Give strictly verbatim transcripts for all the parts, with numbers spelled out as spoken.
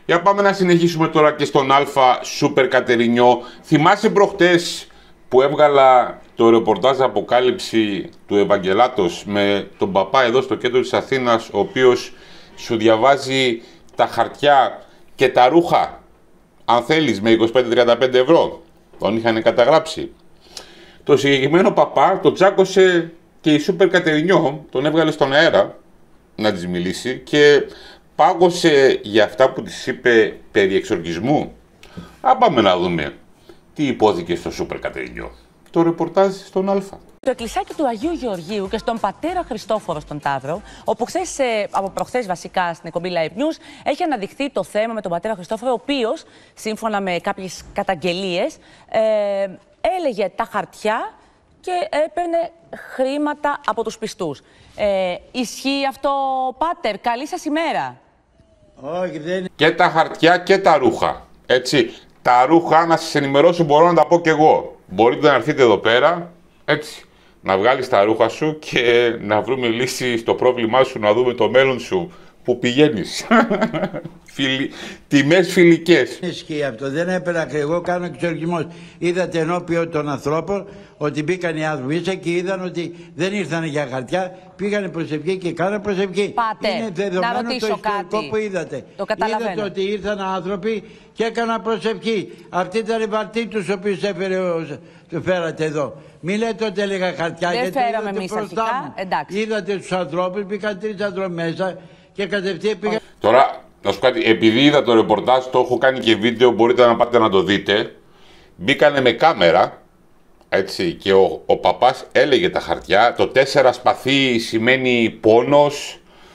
Για πάμε να συνεχίσουμε τώρα και στον Α Σούπερ Κατερινιό. Θυμάσαι προχτές που έβγαλα το ρεπορτάζ αποκάλυψη του Ευαγγελάτος με τον παπά εδώ στο κέντρο της Αθήνας, ο οποίος σου διαβάζει τα χαρτιά και τα ρούχα, αν θέλεις, με είκοσι πέντε με τριάντα πέντε ευρώ. Τον είχαν καταγράψει. Το συγκεκριμένο παπά το τσάκωσε και η Σούπερ Κατερινιό, τον έβγαλε στον αέρα να της μιλήσει και πάγωσε για αυτά που της είπε περί εξορκισμού. Α, πάμε να δούμε τι υπόθηκε στο Σούπερ Κατερινιό. Το ρεπορτάζ στον Α. Το εκκλησάκι του Αγίου Γεωργίου και στον πατέρα Χριστόφορο στον Ταύρο, όπου χθες, από προχθές βασικά στην εκπομπή Live News, έχει αναδειχθεί το θέμα με τον πατέρα Χριστόφορο, ο οποίος, σύμφωνα με κάποιες καταγγελίες, ε, έλεγε τα χαρτιά και έπαιρνε χρήματα από τους πιστούς. Ε, ισχύει αυτό, πάτερ? Καλή σας ημέρα. Όχι, δεν... Και τα χαρτιά και τα ρούχα. Έτσι. Τα ρούχα, να σας ενημερώσω, μπορώ να τα πω κι εγώ. Μπορείτε να έρθετε εδώ πέρα, έτσι, να βγάλεις τα ρούχα σου και να βρούμε λύση στο πρόβλημά σου, να δούμε το μέλλον σου. Που πηγαίνεις. Φιλι... Τιμές φιλικές. Ισχύει αυτό. Δεν έπαιρνα. Εγώ κάνω εξορκισμό. Είδατε ενώπιον των ανθρώπων ότι μπήκαν οι άνθρωποι μέσα και είδαν ότι δεν ήρθαν για χαρτιά. Πήγανε προσευχή και κάνανε προσευχή. Πάτε, είναι δεδομένο να ρωτήσω το ιστορικό κάτι. που είδατε. Το καταλαβαίνω. Είδατε ότι ήρθαν άνθρωποι και έκαναν προσευχή. Αυτή ήταν η βαρτή τους, ο οποίος έφερε, το φέρατε εδώ. Μην λέτε ότι έλεγα χαρτιά. Δεν γιατί φέραμε είδατε εμείς μπροστά αρχικά. Εντάξει. Είδατε τους ανθρώπους, μπήκαν τρεις άνθρωποι μέσα. Και κατευθείαν πήγα... Τώρα, να σου πω κάτι, επειδή είδα το ρεπορτάζ, το έχω κάνει και βίντεο, μπορείτε να πάτε να το δείτε. Μπήκανε με κάμερα, έτσι, και ο, ο παπάς έλεγε τα χαρτιά. Το τέσσερα σπαθί σημαίνει πόνος,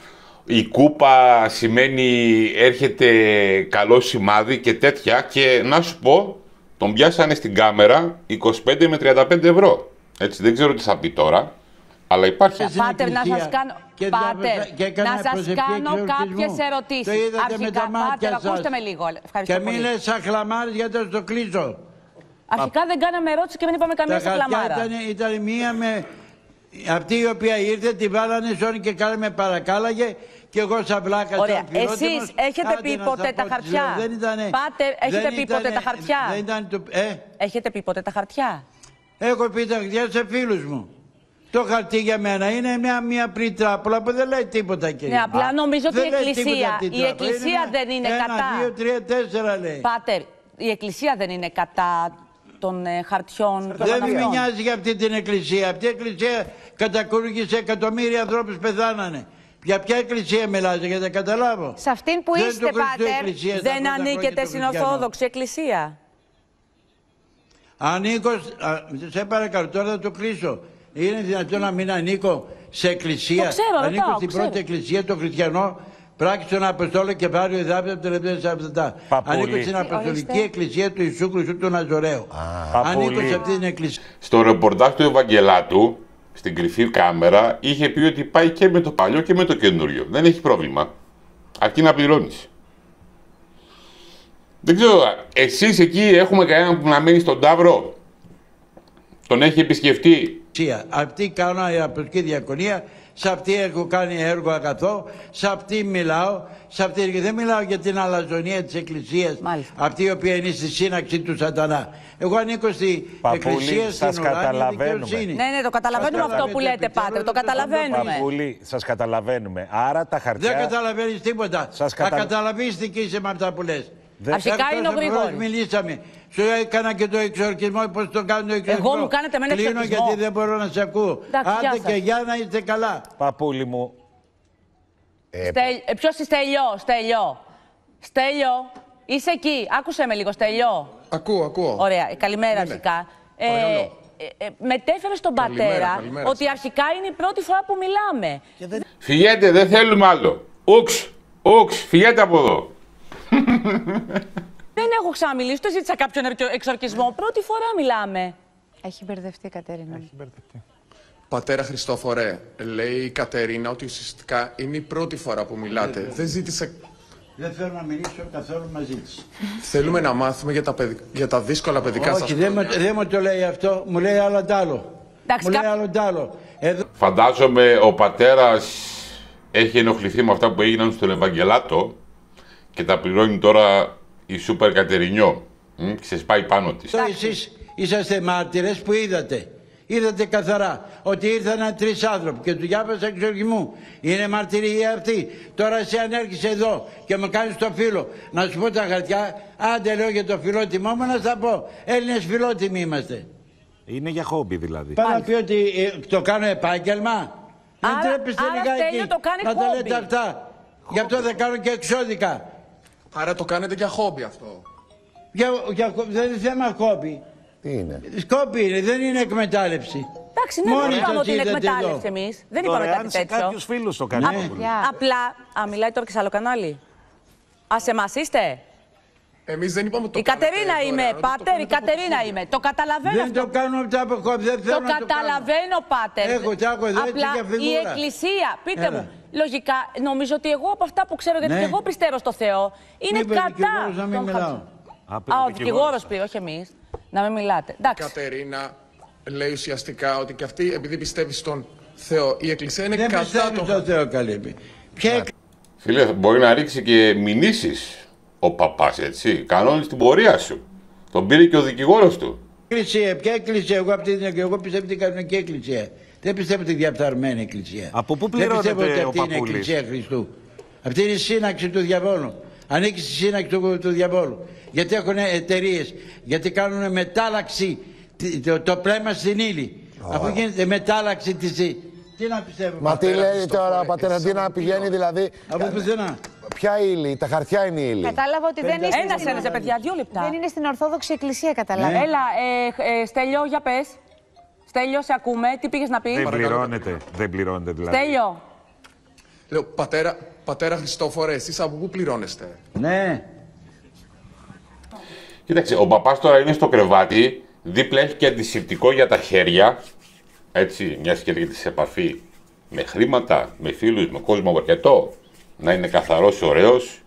η κούπα σημαίνει έρχεται καλό σημάδι και τέτοια. Και να σου πω, τον πιάσανε στην κάμερα είκοσι πέντε με τριάντα πέντε ευρώ. Έτσι, δεν ξέρω τι θα πει τώρα, αλλά υπάρχει. Πάτερ, να σας κάνω, και πάτερ, και να σας κάνω κάποιες ερωτήσεις. Αρχικά, πάτερ, ακούστε με λίγο. Ευχαριστώ και πολύ. μην λες σαν χλαμάρες γιατί θα το κλείσω. Αρχικά δεν κάναμε ερώτηση και δεν είπαμε καμία Τα σαχλαμάρα. χαρτιά ήταν, ήταν μία με... Αυτή η οποία ήρθε, τη βάλανε σώνη και κάναμε παρακάλαγε και εγώ σαν βλάκα. Ωραία. Εσείς έχετε πει ποτέ τα χαρτιά? Δεν ήτανε, Πάτερ, έχετε πει ποτέ τα χαρτιά? Δεν ήταν το, ε? Έχετε πει ποτέ τα χαρτιά? Έχω πει τα χαρτιά σε φίλους μου. Το χαρτί για μένα είναι μια, μια πριτράπολα που δεν λέει τίποτα, κύριε. Ναι, απλά νομίζω ότι η δεν Εκκλησία, η εκκλησία είναι δεν είναι ένα, κατά. Ένα, δύο, τρία, τέσσερα λέει. Πάτερ, η Εκκλησία δεν είναι κατά των ε, χαρτιών των Δεν αναφιών. με νοιάζει για αυτή την εκκλησία. Αυτή η εκκλησία κατακούργησε εκατομμύρια ανθρώπους πεθάνανε. Για ποια εκκλησία μιλάτε, για να καταλάβω. Σε αυτήν που δεν είστε, Πάτερ, δεν ανήκετε στην Ορθόδοξη Εκκλησία? Ανήκω, α, σε παρακαλώ, τώρα θα το κλείσω. Είναι δυνατόν να μην ανήκω σε εκκλησία? Το ξέρω, ανήκω ρωτάω, στην ξέρω. πρώτη εκκλησία, το χριστιανό, πράξη των Αποστόλων και βάριο εδάφιο από τελευταία Σαββατά. Ανήκω στην Αποστολική Εκκλησία του Ιησού Χριστού του Ναζωραίου. Ανήκω σε αυτή την εκκλησία. Στο ρεπορτάζ του Ευαγγελάτου, στην κρυφή κάμερα, είχε πει ότι πάει και με το παλιό και με το καινούριο. Δεν έχει πρόβλημα. Αρκεί να πληρώνεις. Δεν ξέρω, εσείς εκεί έχουμε κανέναν που να μένει στον Ταύρο? Τον έχει επισκεφτεί? Αυτή κάνω η Απostολική Διακονία, σε αυτή έχω κάνει έργο αγαθό, σε αυτή μιλάω, σε αυτή δεν μιλάω για την αλαζονία της Εκκλησίας, Μάλιστα. αυτή η οποία είναι στη σύναξη του Σατανά. Εγώ ανήκω στη Εκκλησία, στην ουράνια δικαιοσύνη. Ναι, ναι, το καταλαβαίνουμε αυτό που λέτε, Πάτερ, το καταλαβαίνουμε. Παπούλη, σας καταλαβαίνουμε. Άρα τα χαρτιά... Δεν καταλαβαίνεις τίποτα. Σας Θα κατα... καταλαβείς τι και είσαι με αυτά που λες. Αρχικά είναι ο Γρηγόρης. Μιλήσαμε. Σου έκανα και το εξορκισμό, πώς το κάνω το εξορκισμό. Εγώ μου κάνετε εμένα εξορκισμό. Κλείνω γιατί δεν μπορώ να σε ακούω. Εντάξει, άντε και για να είστε καλά. Παπούλη μου. Ε, Στέλ... ε, ποιος είσαι, Στέλιο, Στέλιο. Στέλιο, είσαι εκεί. Άκουσε με λίγο, Στέλιο. Ακούω, ακούω. Ωραία, καλημέρα αρχικά. Ε, ε, ε, μετέφερε στον καλημέρα, πατέρα καλημέρα, ότι αρχικά είναι η πρώτη φορά που μιλάμε. Δεν... Φυγέτε, δεν θέλουμε άλλο. Ούξ, ούξ, φυγέτε από εδώ. Δεν έχω ξαναμιλήσει, το ζήτησα κάποιον εξορκισμό. Πρώτη φορά μιλάμε. Έχει μπερδευτεί η Κατερίνα. Έχει μπερδευτεί. Πατέρα Χριστόφορε, λέει η Κατερίνα ότι ουσιαστικά είναι η πρώτη φορά που μιλάτε. Δεν, δεν ζήτησε... Δεν θέλω να μιλήσω καθόλου μαζί της. Θέλουμε να μάθουμε για τα, παιδι... για τα δύσκολα παιδικά σας. Όχι, δεν μου, δεν μου το λέει αυτό, μου λέει άλλο τ' άλλο. Εντάξει, μου λέει κά... άλλο τ' άλλο. Εδώ... Φαντάζομαι ο πατέρας έχει ενοχληθεί με αυτά που έγιναν στον Ευαγγελάτο και τα πληρώνει τώρα η Σούπερ Κατερινιό. Μ, ξεσπάει πάνω της. Εσείς είσαστε μάρτυρες που είδατε. Είδατε καθαρά ότι ήρθαν τρεις άνθρωποι και του διάβασα εξοργισμού. Είναι μαρτυρία αυτή. Τώρα εσύ αν έρχεσαι εδώ και με κάνεις το φίλο να σου πω τα χαρτιά, άντε λέω για το φιλότιμό μου να θα πω. Έλληνες φιλότιμοι είμαστε. Είναι για χόμπι δηλαδή. Πάει να πει ότι ε, το κάνω επάγγελμα. Δεν Άρα- τρέπεστε άρα λιγάκι Στέλιο το κάνει να τα χόμπι. λέτε αυτά. Γι' αυτό δεν κάνω και εξώδικα. Άρα το κάνετε για χόμπι αυτό. Για, για, δεν είναι θέμα χόμπι. Τι είναι. Σκόπι είναι, δεν είναι εκμετάλλευση. Εντάξει, ναι, Μόνοι δεν είπαμε σας ότι είναι είδατε εκμετάλλευση εδώ. εμείς. Δεν είπαμε Δωρεάν κάτι σε τέτοιο. κάποιους φίλους το κάνει. Α, ο Παπούλης. παιδιά. Απλά, α, μιλάει τώρα και σε άλλο κανάλι. Α, σε εμάς είστε. Εμείς δεν είπαμε το Η κάνετε Κατερίνα δωρεάν, είμαι, ότι το Πάτερ, η κάνετε από Κατερίνα χόμπι. είμαι. Το καταλαβαίνω Δεν αυτό. το κάνω από τα από χόμπι, δεν θέλω Το να το κάνω. καταλαβαίνω, Πάτερ. Έχω, τα έχω εδώ, έτσι Απλά για η φιγούρα. Εκκλησία, πείτε Έλα. μου, λογικά, νομίζω ότι εγώ από αυτά που ξέρω, γιατί Ναι. και εγώ πιστεύω στο Θεό, είναι Μήπως κατά. δικηγόρος να μην των μιλάω. χαρτιών. Α, Α, ο δικηγόρος. δικηγόρος πει, όχι εμείς. Να μην μιλάτε. Η Εντάξει. Κατερίνα λέει ουσιαστικά ότι και αυτή, επειδή πιστεύει στον Θεό, η Εκκλησία είναι Δεν κατά πιστεύω το. στο Θεό καλύπτει. Ποια Φίλε, μπορεί να ρίξει και μηνύσεις ο παπάς, έτσι. Κανόνες την πορεία σου. Τον πήρε και ο δικηγόρος του. εκκλησία, ποια εκκλησία, εγώ, αυτή την, εγώ πιστεύω την κανονική εκκλησία. Δεν πιστεύω τη διαφθαρμένη εκκλησία. Από πού Δεν πιστεύω πληρώνεται ότι ο αυτή είναι η Παπούλης? εκκλησία Χριστού. Αυτή είναι η σύναξη του διαβόλου. Ανήκει στη σύναξη του, του διαβόλου. Γιατί έχουν εταιρείε, γιατί κάνουν μετάλλαξη τι- το, το πλέμα στην ύλη. Αφού γίνεται μετάλλαξη τη. Τι να πιστεύω. Μα τι Πατέρα λέει Χριστόφορε, τώρα, πατέρα, τι εσείς να από πηγαίνει δηλαδή. Από πουθενά. Ποια ύλη, τα χαρτιά είναι η ύλη. Κατάλαβα ότι δεν είστε, Ένας, στην... ένας, παιδιά, δύο λεπτά. δεν είναι στην Ορθόδοξη Εκκλησία, κατάλαβα. Ναι. Έλα, ε, ε, Στέλιο, για πες. Στέλιο, σε ακούμε. Τι πήγες να πεις. Δεν πληρώνεται. Δεν πληρώνεται δηλαδή. Στέλιο. Λέω, πατέρα, πατέρα Χριστόφορε, εσείς από πού πληρώνεστε? Ναι. Κοίταξε, ο παπάς τώρα είναι στο κρεβάτι, δίπλα έχει και αντισηπτικό για τα χέρια, έτσι, μιας και έρχεται σε επαφή με χρήματα, με φίλους, με κόσμο αρκετό, να είναι καθαρός, ωραίος.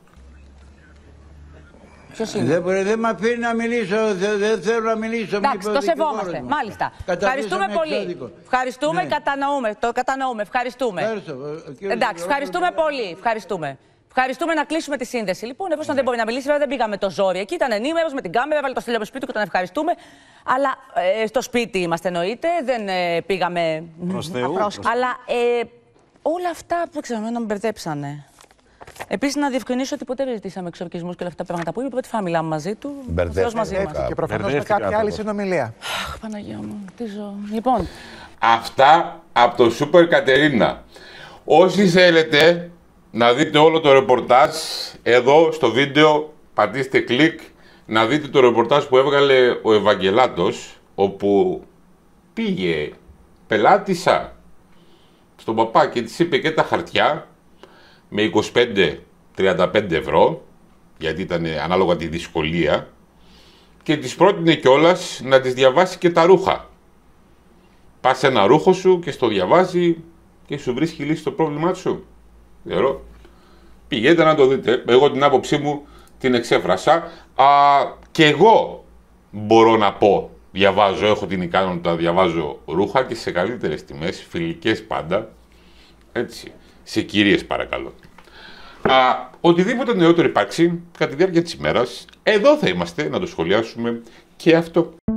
Ποιος είναι. Δεν, μπορεί, δεν με αφήνει να μιλήσω, δεν, δεν θέλω να μιλήσω. Εντάξει, μήπως το ο δικηγόρος σεβόμαστε. μου. Μάλιστα. Καταθέσαμε Ευχαριστούμε πολύ. εξώδικο. Ευχαριστούμε, Ναι. κατανοούμε. Το κατανοούμε. Ευχαριστούμε. Ευχαριστώ, ο κύριος Εντάξει, δικηγόρος ευχαριστούμε μου- πολύ. Ευχαριστούμε. Ευχαριστούμε να κλείσουμε τη σύνδεση. Λοιπόν, εφόσον δεν μπορεί να μιλήσει, βέβαια δεν πήγαμε το ζόρι. Εκεί ήταν ενήμερο με την κάμερα, έβαλε το στήλο από σπίτι του και τον ευχαριστούμε. Αλλά ε, στο σπίτι είμαστε εννοείται, δεν ε, πήγαμε. Προς Θεού. Αλλά ε, όλα αυτά που ξέρω, εμένα με μπερδέψανε. Επίσης, να διευκρινίσω ότι ποτέ δεν ζητήσαμε εξορκισμούς και όλα αυτά τα πράγματα που είπε. Πρώτη φορά μιλάμε μαζί του. Ο Μπερδεύτηκε. Θεός μαζί μας. Και προφανώς με Μπερδεύτηκε κάποια άλλη άνθρωπος. συνομιλία. Αχ, Παναγία μου, τι ζω. Λοιπόν, Αυτά από το Σούπερ Κατερίνα. Όσοι θέλετε να δείτε όλο το ρεπορτάζ, εδώ στο βίντεο πατήστε κλικ να δείτε το ρεπορτάζ που έβγαλε ο Ευαγγελάτος, όπου πήγε πελάτησα στον παπά και της είπε και τα χαρτιά με είκοσι πέντε με τριάντα πέντε ευρώ, γιατί ήταν ανάλογα τη δυσκολία, και της πρότεινε κιόλας να της διαβάσει και τα ρούχα. Πας σε ένα ρούχο σου και στο διαβάζει και σου βρίσκει λύση στο πρόβλημά σου. Θεωρώ. Πηγαίνετε να το δείτε. Εγώ την άποψή μου την εξέφρασα. Α, και εγώ μπορώ να πω, διαβάζω, έχω την ικανότητα να διαβάζω ρούχα και σε καλύτερες τιμές, φιλικές πάντα. Έτσι. Σε κυρίες παρακαλώ. Α, οτιδήποτε νεότερο υπάρξει κατά τη διάρκεια της ημέρας, εδώ θα είμαστε να το σχολιάσουμε και αυτό.